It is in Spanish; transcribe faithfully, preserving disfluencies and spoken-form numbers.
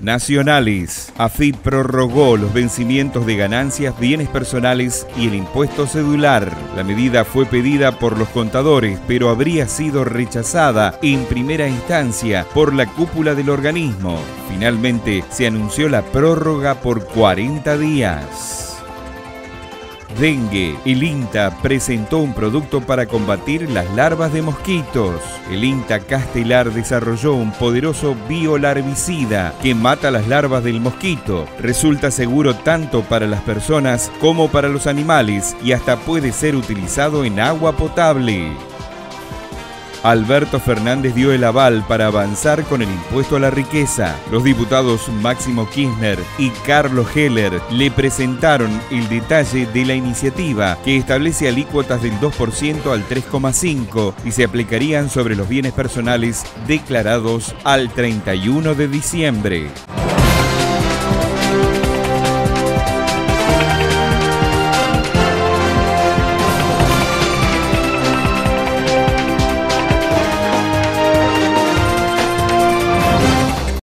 Nacionales. AFIP prorrogó los vencimientos de ganancias, bienes personales y el impuesto cedular. La medida fue pedida por los contadores, pero habría sido rechazada en primera instancia por la cúpula del organismo. Finalmente, se anunció la prórroga por cuarenta días. Dengue. El INTA presentó un producto para combatir las larvas de mosquitos. El INTA Castelar desarrolló un poderoso biolarvicida que mata las larvas del mosquito. Resulta seguro tanto para las personas como para los animales y hasta puede ser utilizado en agua potable. Alberto Fernández dio el aval para avanzar con el impuesto a la riqueza. Los diputados Máximo Kirchner y Carlos Heller le presentaron el detalle de la iniciativa, que establece alícuotas del dos por ciento al tres coma cinco por ciento y se aplicarían sobre los bienes personales declarados al treinta y uno de diciembre.